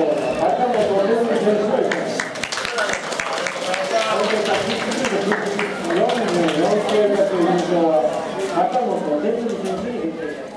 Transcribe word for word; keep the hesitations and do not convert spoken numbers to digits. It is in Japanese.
高本哲美選手を入れます。よんじゅうよんキロ級優勝は高本哲美選手に決定します。